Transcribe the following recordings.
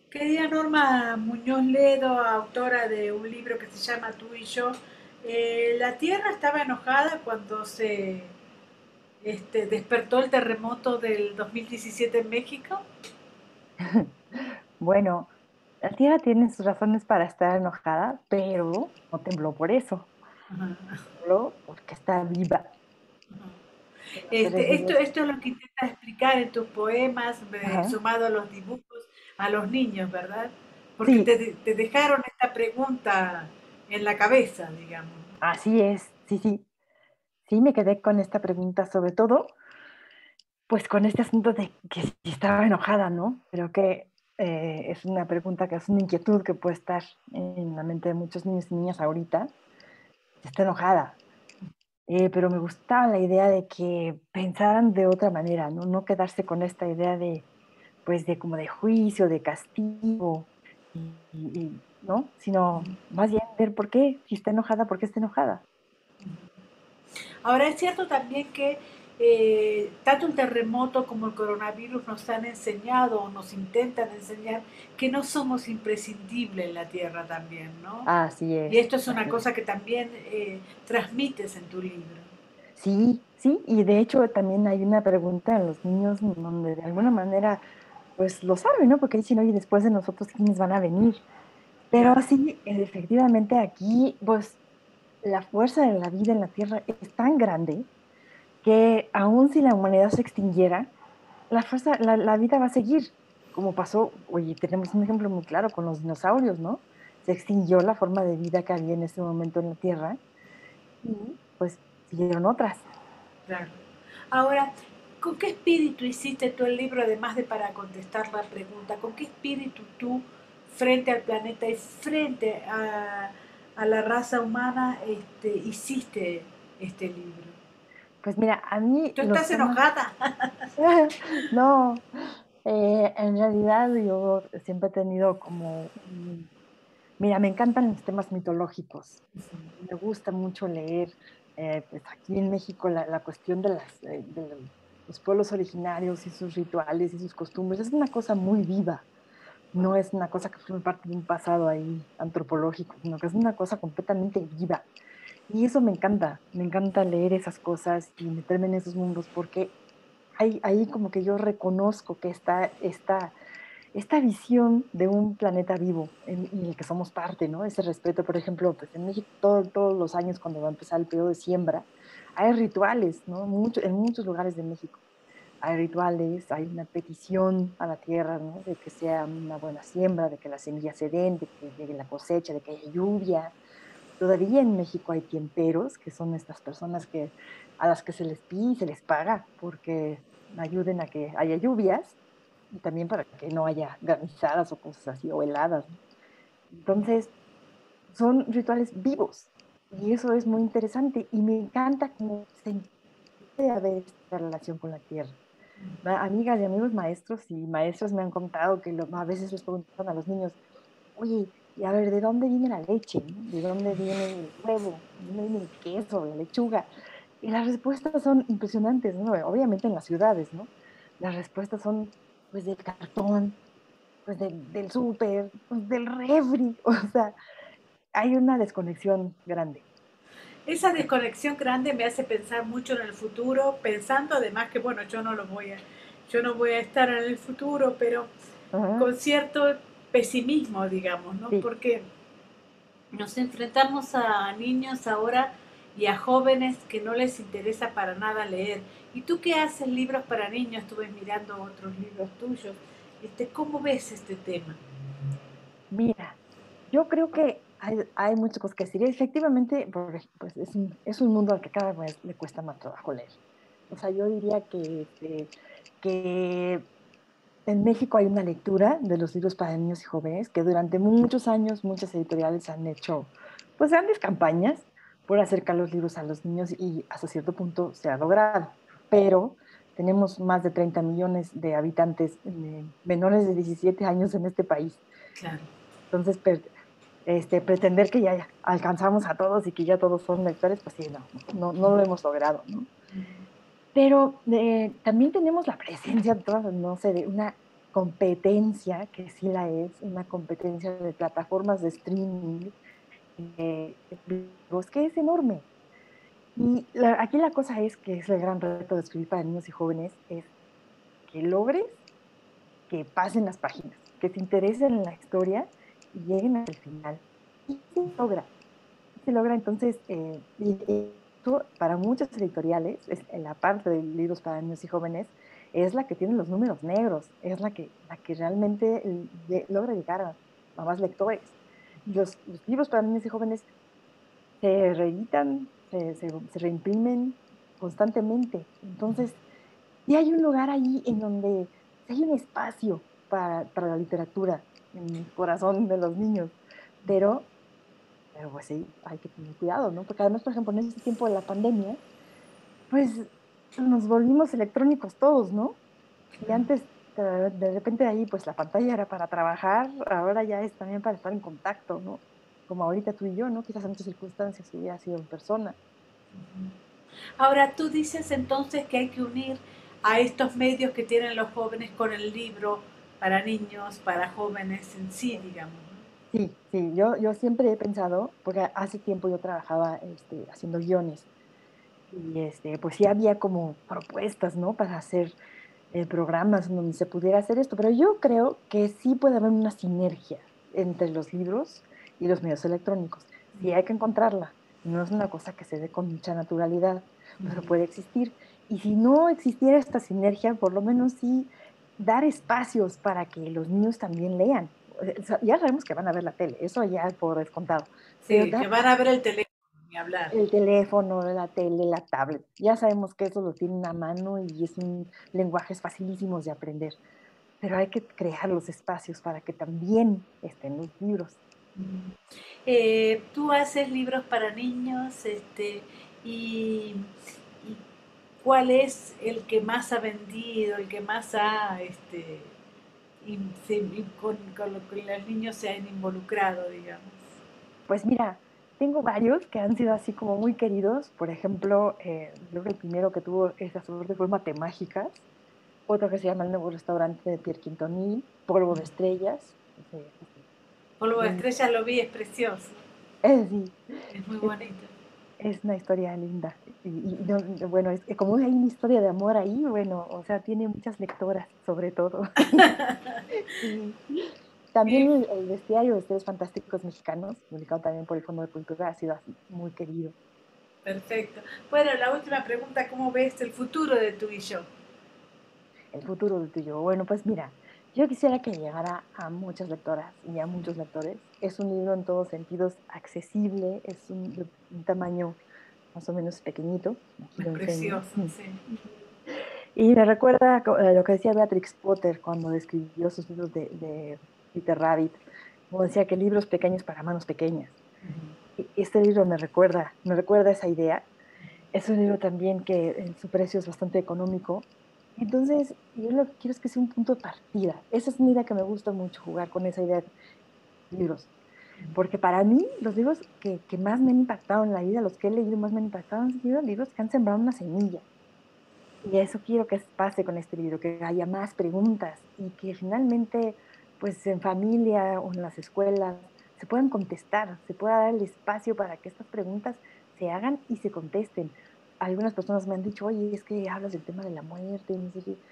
Querida Norma Muñoz Ledo, autora de un libro que se llama Tú y yo, la Tierra estaba enojada cuando se despertó el terremoto del 2017 en México. Bueno, la Tierra tiene sus razones para estar enojada, pero no tembló por eso, Ajá. tembló porque está viva. Que los seres vivos. Esto es lo que intentas explicar en tus poemas, Ajá. sumado a los dibujos, a los niños, ¿verdad? Porque Sí, te dejaron esta pregunta en la cabeza, digamos. así es, sí, sí. Sí, me quedé con esta pregunta, sobre todo, pues con este asunto de que si estaba enojada, ¿no? Creo que es una pregunta que es una inquietud que puede estar en la mente de muchos niños y niñas ahorita. Si está enojada. Pero me gustaba la idea de que pensaran de otra manera, ¿no? No quedarse con esta idea de, pues, de como de juicio, de castigo, ¿no? Sino más bien ver por qué, si está enojada, por qué está enojada. Ahora es cierto también que tanto el terremoto como el coronavirus nos han enseñado o nos intentan enseñar que no somos imprescindibles en la Tierra también, ¿no? Así Y es, esto es una así es. cosa que también transmites en tu libro. Sí, sí, y de hecho también hay una pregunta en los niños donde de alguna manera, pues lo saben, ¿no? Porque dicen, oye, después de nosotros, ¿quiénes van a venir? Pero Claro. sí, efectivamente aquí, pues la fuerza de la vida en la Tierra es tan grande que aun si la humanidad se extinguiera, la vida va a seguir, como pasó, oye, tenemos un ejemplo muy claro con los dinosaurios, ¿no? Se extinguió la forma de vida que había en ese momento en la Tierra y pues siguieron otras. Claro. Ahora, ¿con qué espíritu hiciste tú el libro, además de para contestar la pregunta? ¿Con qué espíritu tú, frente al planeta y frente a la raza humana, hiciste este libro? Pues mira, a mí ¿Tú los estás temas, enojada? no, en realidad yo siempre he tenido mira, me encantan los temas mitológicos. Me gusta mucho leer, pues aquí en México la cuestión los pueblos originarios y sus rituales y sus costumbres es una cosa muy viva. No es una cosa que forma parte de un pasado ahí antropológico, sino que es una cosa completamente viva. Y eso me encanta leer esas cosas y meterme en esos mundos porque ahí como que yo reconozco que está esta visión de un planeta vivo en el que somos parte, ¿no? Ese respeto, por ejemplo, pues en México todos los años cuando va a empezar el periodo de siembra, hay rituales, ¿no? En muchos lugares de México hay rituales, hay una petición a la tierra, ¿no? De que sea una buena siembra, de que las semillas se den, de que llegue la cosecha, de que haya lluvia. Todavía en México hay tiemperos, que son estas personas a las que se les pide y se les paga porque ayuden a que haya lluvias y también para que no haya granizadas o cosas así, o heladas, ¿no? Entonces, son rituales vivos y eso es muy interesante y me encanta cómo se puede haber esta relación con la tierra. Amigas y amigos maestros y maestros me han contado que a veces les preguntan a los niños, oye, y a ver, ¿de dónde viene la leche? ¿No? ¿De dónde viene el huevo? ¿De dónde viene el queso, la lechuga? Y las respuestas son impresionantes, ¿no? Obviamente en las ciudades, ¿no? Las respuestas son, pues, del cartón, pues, del súper, pues, del refri. O sea, hay una desconexión grande. Esa desconexión grande me hace pensar mucho en el futuro, pensando además que, bueno, yo no voy a estar en el futuro, pero Ajá, con cierto pesimismo, digamos, ¿no? sí. Porque nos enfrentamos a niños ahora y a jóvenes que no les interesa para nada leer. ¿Y tú qué haces libros para niños? Estuve mirando otros libros tuyos. ¿Cómo ves este tema? Mira, yo creo que hay muchas cosas que decir. Efectivamente, pues es un mundo al que cada vez le cuesta más trabajo leer. O sea, yo diría que en México hay una lectura de los libros para niños y jóvenes que durante muchos años muchas editoriales han hecho pues grandes campañas por acercar los libros a los niños y hasta cierto punto se ha logrado. Pero tenemos más de 30 millones de habitantes menores de 17 años en este país. Claro. Entonces, pretender que ya alcanzamos a todos y que ya todos son lectores, pues sí, no lo hemos logrado, ¿no? Pero también tenemos la presencia, no sé, de una competencia, que sí la es, una competencia de plataformas de streaming, que es enorme. Y aquí la cosa es que es el gran reto de escribir para niños y jóvenes, es que logres que pasen las páginas, que se interesen en la historia y lleguen al final. Y se logra entonces, y esto para muchas editoriales, es en la parte de libros para niños y jóvenes, es la que tiene los números negros, es la que realmente logra llegar a más lectores. Y los libros para niños y jóvenes se reeditan, se reimprimen constantemente. Entonces, y hay un lugar ahí en donde sí hay un espacio para la literatura en el corazón de los niños, pero, pero pues sí, hay que tener cuidado, ¿no? Porque además, por ejemplo, en este tiempo de la pandemia, pues nos volvimos electrónicos todos, ¿no? Y antes, de repente ahí, pues la pantalla era para trabajar, ahora ya es también para estar en contacto, ¿no? Como ahorita tú y yo, ¿no? Quizás en muchas circunstancias hubiera sido en persona. Ahora tú dices entonces que hay que unir a estos medios que tienen los jóvenes con el libro para niños, para jóvenes en sí, digamos, ¿no? Sí, sí, yo siempre he pensado, porque hace tiempo yo trabajaba haciendo guiones, y pues sí había como propuestas, ¿no? Para hacer programas en donde se pudiera hacer esto, pero yo creo que sí puede haber una sinergia entre los libros y los medios electrónicos. Sí hay que encontrarla, no es una cosa que se dé con mucha naturalidad, pero puede existir. Y si no existiera esta sinergia, por lo menos sí dar espacios para que los niños también lean. O sea, ya sabemos que van a ver la tele, eso ya por descontado, pero Sí, que van a ver el teléfono, ni hablar. el teléfono, la tele, la tablet. Ya sabemos que eso lo tienen a mano y es un lenguaje facilísimos de aprender, pero hay que crear los espacios para que también estén los libros. Tú haces libros para niños, y, y ¿cuál es el que más ha vendido, el que más ha, con lo que los niños se han involucrado, digamos? Pues mira, tengo varios que han sido así como muy queridos. Por ejemplo, creo que el primero que tuvo esa suerte fue Matemágicas, otro que se llama El Nuevo Restaurante de Pierre Quintonil, Polvo de Estrellas. Polvo de Bien, estrella lo vi, es precioso, sí, es muy es, bonito. es una historia linda. Bueno, es como hay una historia de amor ahí, bueno, o sea, tiene muchas lectoras, sobre todo. Sí. También Sí, el bestiario de Seres Fantásticos Mexicanos, publicado también por el Fondo de Cultura, ha sido así, muy querido. perfecto. Bueno, la última pregunta, ¿cómo ves el futuro de tú y yo? El futuro de tuyo. Bueno, pues mira, yo quisiera que llegara a muchas lectoras y a muchos lectores. Es un libro en todos sentidos accesible, es de un tamaño más o menos pequeñito. Aquí Es lo enseño. precioso, sí. Y me recuerda lo que decía Beatrix Potter cuando describió sus libros de Peter Rabbit, como decía que libros pequeños para manos pequeñas. Y este libro me recuerda esa idea. Es un libro también que su precio es bastante económico. Entonces, yo lo que quiero es que sea un punto de partida. Esa es una idea que me gusta mucho, jugar con esa idea de libros. Porque para mí, los libros que más me han impactado en la vida, los que he leído más me han impactado, han sido libros que han sembrado una semilla. Y eso quiero que pase con este libro, que haya más preguntas y que finalmente, pues en familia o en las escuelas, se puedan contestar, se pueda dar el espacio para que estas preguntas se hagan y se contesten. Algunas personas me han dicho, oye, es que hablas del tema de la muerte, y no sé qué.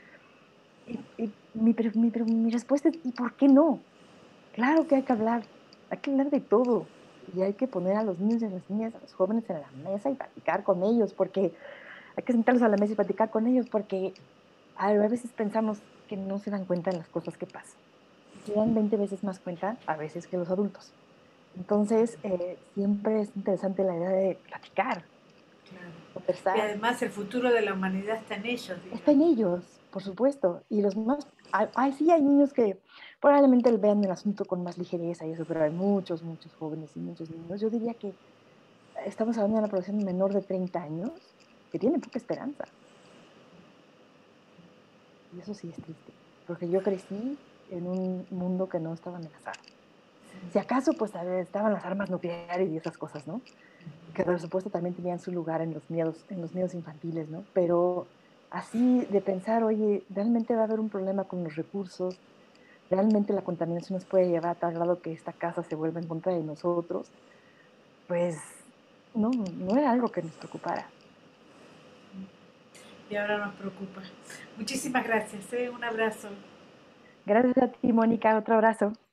Y mi respuesta es, ¿y por qué no? Claro que hay que hablar de todo. Y hay que poner a los niños y a las niñas, a los jóvenes en la mesa y platicar con ellos, porque hay que sentarlos a la mesa y platicar con ellos, porque a veces pensamos que no se dan cuenta de las cosas que pasan. Se dan 20 veces más cuenta a veces que los adultos. Entonces, siempre es interesante la idea de platicar, Claro. Y conversar. además el futuro de la humanidad está en ellos, Está en digamos. ellos, por supuesto. Y los más, sí hay niños que probablemente vean el asunto con más ligereza y eso, pero hay muchos, muchos jóvenes y muchos niños. Yo diría que estamos hablando de una población menor de 30 años que tiene poca esperanza. Y eso sí es triste, porque yo crecí en un mundo que no estaba amenazado. Si acaso, pues estaban las armas nucleares y esas cosas, ¿no? Que por supuesto también tenían su lugar en los miedos infantiles, ¿no? Pero así de pensar, oye, realmente va a haber un problema con los recursos, realmente la contaminación nos puede llevar a tal grado que esta casa se vuelva en contra de nosotros, pues no era algo que nos preocupara. Y ahora nos preocupa. Muchísimas gracias, ¿eh? Un abrazo. Gracias a ti, Mónica, otro abrazo.